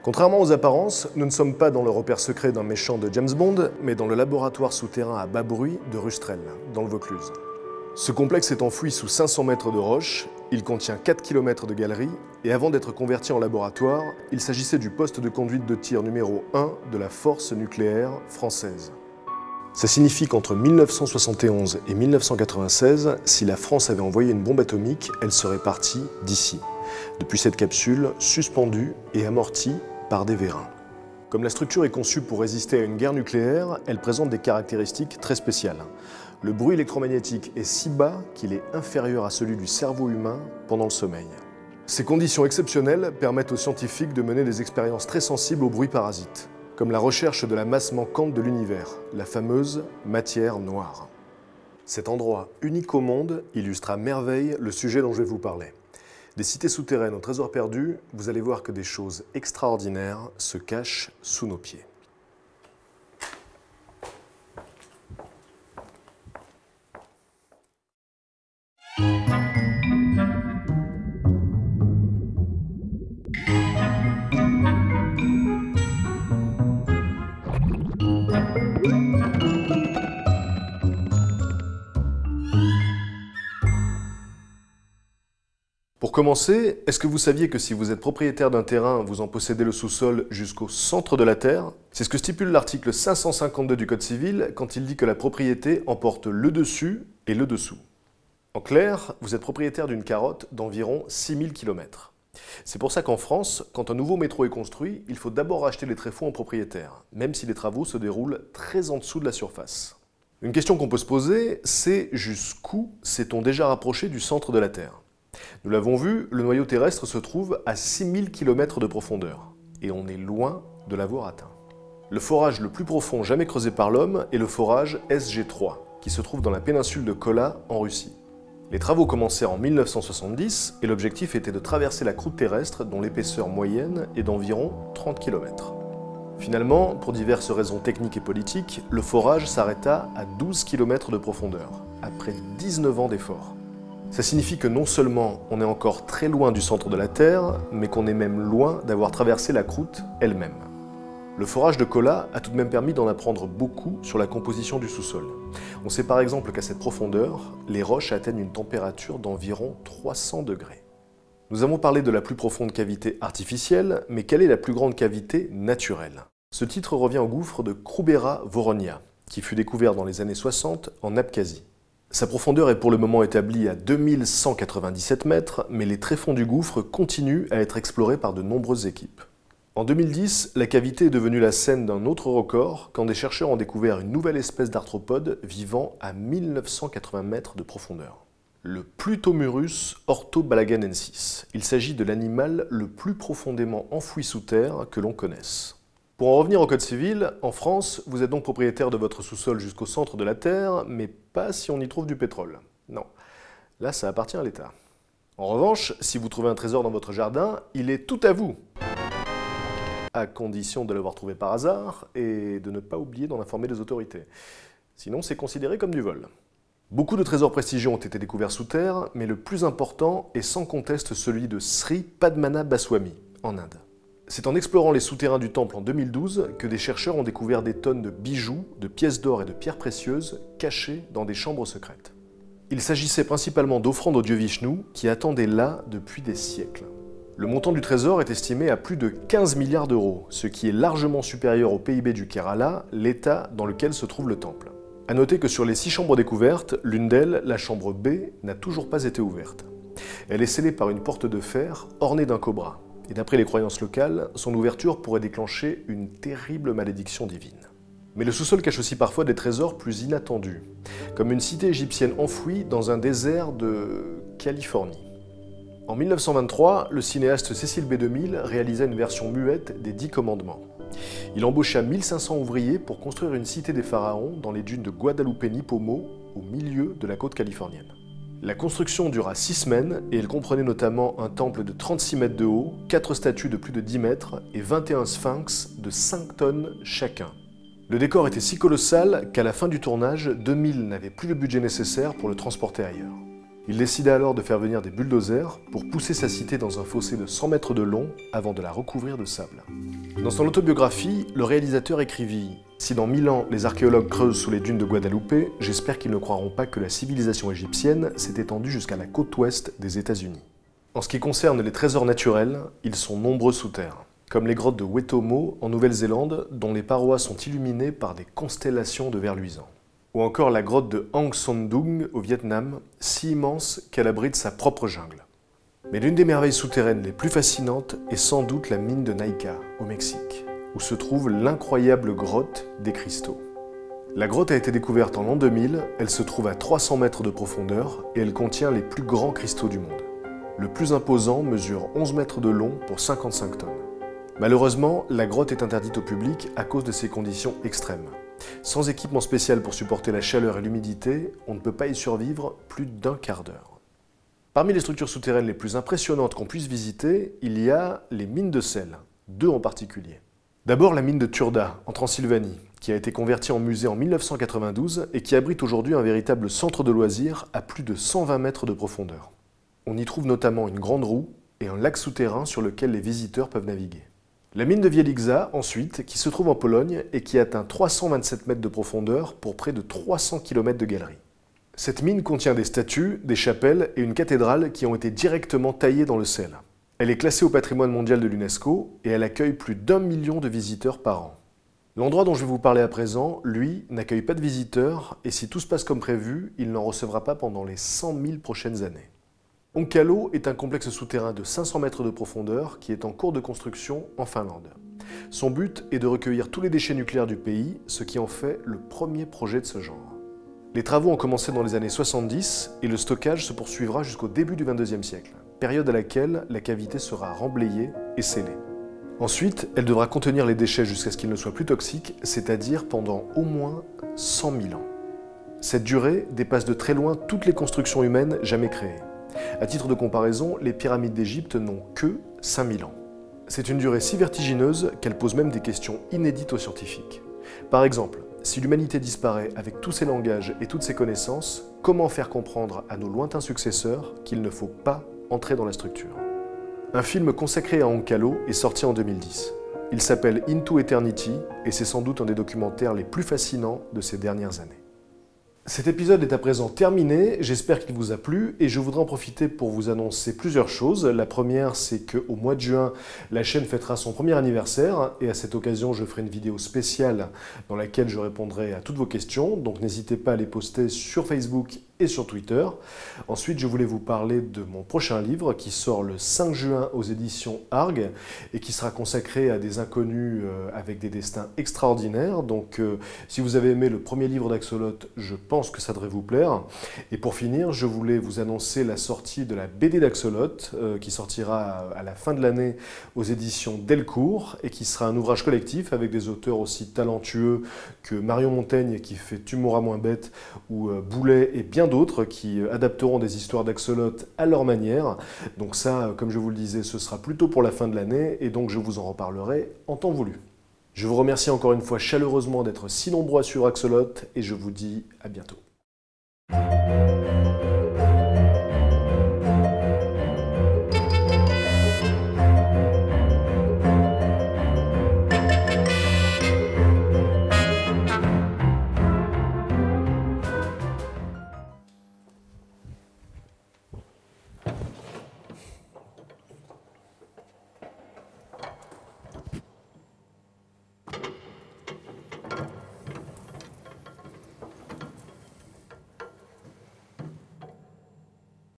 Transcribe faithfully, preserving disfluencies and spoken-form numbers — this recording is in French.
Contrairement aux apparences, nous ne sommes pas dans le repère secret d'un méchant de James Bond, mais dans le laboratoire souterrain à bas bruit de Rustrel, dans le Vaucluse. Ce complexe est enfoui sous cinq cents mètres de roche, il contient quatre kilomètres de galeries, et avant d'être converti en laboratoire, il s'agissait du poste de conduite de tir numéro un de la force nucléaire française. Ça signifie qu'entre mille neuf cent soixante et onze et mille neuf cent quatre-vingt-seize, si la France avait envoyé une bombe atomique, elle serait partie d'ici, depuis cette capsule suspendue et amortie par des vérins. Comme la structure est conçue pour résister à une guerre nucléaire, elle présente des caractéristiques très spéciales. Le bruit électromagnétique est si bas qu'il est inférieur à celui du cerveau humain pendant le sommeil. Ces conditions exceptionnelles permettent aux scientifiques de mener des expériences très sensibles aux bruits parasites, comme la recherche de la masse manquante de l'univers, la fameuse matière noire. Cet endroit unique au monde illustre à merveille le sujet dont je vais vous parler. Des cités souterraines au trésor perdu, vous allez voir que des choses extraordinaires se cachent sous nos pieds. Pour commencer, est-ce que vous saviez que si vous êtes propriétaire d'un terrain, vous en possédez le sous-sol jusqu'au centre de la Terre? C'est ce que stipule l'article cinq cent cinquante-deux du Code civil quand il dit que la propriété emporte le dessus et le dessous. En clair, vous êtes propriétaire d'une carotte d'environ six mille kilomètres. C'est pour ça qu'en France, quand un nouveau métro est construit, il faut d'abord acheter les tréfonds en propriétaire, même si les travaux se déroulent très en dessous de la surface. Une question qu'on peut se poser, c'est jusqu'où s'est-on déjà rapproché du centre de la Terre? Nous l'avons vu, le noyau terrestre se trouve à six mille kilomètres de profondeur, et on est loin de l'avoir atteint. Le forage le plus profond jamais creusé par l'homme est le forage S G trois, qui se trouve dans la péninsule de Kola, en Russie. Les travaux commencèrent en mille neuf cent soixante-dix, et l'objectif était de traverser la croûte terrestre dont l'épaisseur moyenne est d'environ trente kilomètres. Finalement, pour diverses raisons techniques et politiques, le forage s'arrêta à douze kilomètres de profondeur, après dix-neuf ans d'efforts. Ça signifie que non seulement on est encore très loin du centre de la Terre, mais qu'on est même loin d'avoir traversé la croûte elle-même. Le forage de Kola a tout de même permis d'en apprendre beaucoup sur la composition du sous-sol. On sait par exemple qu'à cette profondeur, les roches atteignent une température d'environ trois cents degrés. Nous avons parlé de la plus profonde cavité artificielle, mais quelle est la plus grande cavité naturelle? Ce titre revient au gouffre de Kroubera-Voronia, qui fut découvert dans les années soixante en Abkhazie. Sa profondeur est pour le moment établie à deux mille cent quatre-vingt-dix-sept mètres, mais les tréfonds du gouffre continuent à être explorés par de nombreuses équipes. En deux mille dix, la cavité est devenue la scène d'un autre record quand des chercheurs ont découvert une nouvelle espèce d'arthropode vivant à mille neuf cent quatre-vingts mètres de profondeur. Le Plutomurus orthobalaganensis. Il s'agit de l'animal le plus profondément enfoui sous terre que l'on connaisse. Pour en revenir au Code civil, en France, vous êtes donc propriétaire de votre sous-sol jusqu'au centre de la Terre, mais pas si on y trouve du pétrole. Non, là ça appartient à l'État. En revanche, si vous trouvez un trésor dans votre jardin, il est tout à vous, à condition de l'avoir trouvé par hasard et de ne pas oublier d'en informer les autorités. Sinon, c'est considéré comme du vol. Beaucoup de trésors prestigieux ont été découverts sous terre, mais le plus important est sans conteste celui de Sri Padmanabhaswamy, en Inde. C'est en explorant les souterrains du temple en deux mille douze que des chercheurs ont découvert des tonnes de bijoux, de pièces d'or et de pierres précieuses cachées dans des chambres secrètes. Il s'agissait principalement d'offrandes au dieu Vishnu qui attendaient là depuis des siècles. Le montant du trésor est estimé à plus de quinze milliards d'euros, ce qui est largement supérieur au P I B du Kerala, l'état dans lequel se trouve le temple. A noter que sur les six chambres découvertes, l'une d'elles, la chambre B, n'a toujours pas été ouverte. Elle est scellée par une porte de fer ornée d'un cobra. Et d'après les croyances locales, son ouverture pourrait déclencher une terrible malédiction divine. Mais le sous-sol cache aussi parfois des trésors plus inattendus, comme une cité égyptienne enfouie dans un désert de Californie. En mille neuf cent vingt-trois, le cinéaste Cecil B deux mille réalisa une version muette des Dix Commandements. Il embaucha mille cinq cents ouvriers pour construire une cité des pharaons dans les dunes de Guadalupe-Nipomo, au milieu de la côte californienne. La construction dura six semaines et elle comprenait notamment un temple de trente-six mètres de haut, quatre statues de plus de dix mètres et vingt et un sphinx de cinq tonnes chacun. Le décor était si colossal qu'à la fin du tournage, deux mille n'avait plus le budget nécessaire pour le transporter ailleurs. Il décida alors de faire venir des bulldozers pour pousser sa cité dans un fossé de cent mètres de long avant de la recouvrir de sable. Dans son autobiographie, le réalisateur écrivit « Si dans mille ans les archéologues creusent sous les dunes de Guadeloupe, j'espère qu'ils ne croiront pas que la civilisation égyptienne s'est étendue jusqu'à la côte ouest des États-Unis. » En ce qui concerne les trésors naturels, ils sont nombreux sous terre, comme les grottes de Wetomo en Nouvelle-Zélande, dont les parois sont illuminées par des constellations de vers luisants. Ou encore la grotte de Hang Son Doong au Vietnam, si immense qu'elle abrite sa propre jungle. Mais l'une des merveilles souterraines les plus fascinantes est sans doute la mine de Naica, au Mexique, où se trouve l'incroyable grotte des cristaux. La grotte a été découverte en l'an deux mille, elle se trouve à trois cents mètres de profondeur et elle contient les plus grands cristaux du monde. Le plus imposant mesure onze mètres de long pour cinquante-cinq tonnes. Malheureusement, la grotte est interdite au public à cause de ses conditions extrêmes. Sans équipement spécial pour supporter la chaleur et l'humidité, on ne peut pas y survivre plus d'un quart d'heure. Parmi les structures souterraines les plus impressionnantes qu'on puisse visiter, il y a les mines de sel, deux en particulier. D'abord la mine de Turda, en Transylvanie, qui a été convertie en musée en mille neuf cent quatre-vingt-douze et qui abrite aujourd'hui un véritable centre de loisirs à plus de cent vingt mètres de profondeur. On y trouve notamment une grande roue et un lac souterrain sur lequel les visiteurs peuvent naviguer. La mine de Wieliczka, ensuite, qui se trouve en Pologne et qui atteint trois cent vingt-sept mètres de profondeur pour près de trois cents kilomètres de galeries. Cette mine contient des statues, des chapelles et une cathédrale qui ont été directement taillées dans le sel. Elle est classée au patrimoine mondial de l'UNESCO et elle accueille plus d'un million de visiteurs par an. L'endroit dont je vais vous parler à présent, lui, n'accueille pas de visiteurs et si tout se passe comme prévu, il n'en recevra pas pendant les cent mille prochaines années. Onkalo est un complexe souterrain de cinq cents mètres de profondeur qui est en cours de construction en Finlande. Son but est de recueillir tous les déchets nucléaires du pays, ce qui en fait le premier projet de ce genre. Les travaux ont commencé dans les années soixante-dix et le stockage se poursuivra jusqu'au début du vingt-deuxième siècle, période à laquelle la cavité sera remblayée et scellée. Ensuite, elle devra contenir les déchets jusqu'à ce qu'ils ne soient plus toxiques, c'est-à-dire pendant au moins cent mille ans. Cette durée dépasse de très loin toutes les constructions humaines jamais créées. À titre de comparaison, les pyramides d'Égypte n'ont que cinq mille ans. C'est une durée si vertigineuse qu'elle pose même des questions inédites aux scientifiques. Par exemple, si l'humanité disparaît avec tous ses langages et toutes ses connaissances, comment faire comprendre à nos lointains successeurs qu'il ne faut pas entrer dans la structure? Un film consacré à Onkalo est sorti en deux mille dix. Il s'appelle Into Eternity et c'est sans doute un des documentaires les plus fascinants de ces dernières années. Cet épisode est à présent terminé, j'espère qu'il vous a plu et je voudrais en profiter pour vous annoncer plusieurs choses. La première, c'est qu'au mois de juin, la chaîne fêtera son premier anniversaire et à cette occasion, je ferai une vidéo spéciale dans laquelle je répondrai à toutes vos questions, donc n'hésitez pas à les poster sur Facebook et sur Twitter. Ensuite, je voulais vous parler de mon prochain livre qui sort le cinq juin aux éditions Arg et qui sera consacré à des inconnus euh, avec des destins extraordinaires. Donc, euh, si vous avez aimé le premier livre d'Axolot, je pense que ça devrait vous plaire. Et pour finir, je voulais vous annoncer la sortie de la B D d'Axolot euh, qui sortira à, à la fin de l'année aux éditions Delcourt et qui sera un ouvrage collectif avec des auteurs aussi talentueux que Marion Montaigne qui fait Tu mourras moins bête ou euh, Boulet et bien d'autres qui adapteront des histoires d'Axolot à leur manière. Donc ça, comme je vous le disais, ce sera plutôt pour la fin de l'année et donc je vous en reparlerai en temps voulu. Je vous remercie encore une fois chaleureusement d'être si nombreux sur Axolot et je vous dis à bientôt.